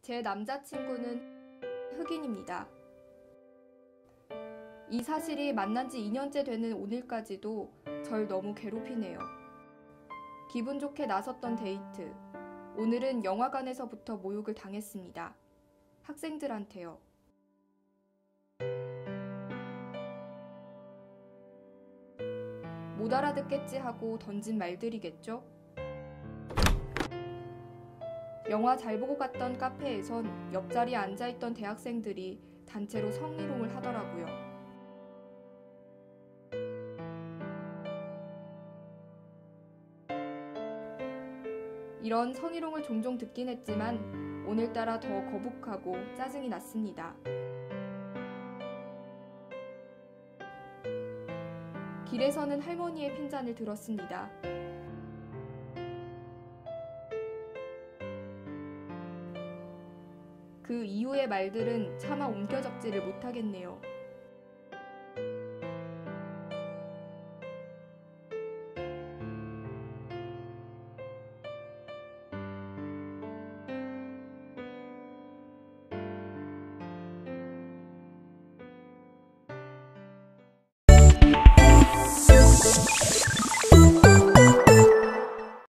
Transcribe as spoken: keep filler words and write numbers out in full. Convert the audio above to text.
제 남자친구는 흑인입니다. 이 사실이 만난 지 이 년째 되는 오늘까지도 절 너무 괴롭히네요. 기분 좋게 나섰던 데이트. 오늘은 영화관에서부터 모욕을 당했습니다. 학생들한테요. 못 알아듣겠지 하고 던진 말들이겠죠? 영화 잘 보고 갔던 카페에선 옆자리에 앉아있던 대학생들이 단체로 성희롱을 하더라고요. 이런 성희롱을 종종 듣긴 했지만 오늘따라 더 거북하고 짜증이 났습니다. 길에서는 할머니의 핀잔을 들었습니다. 그 이후의 말들은 차마 옮겨 적지를 못하겠네요.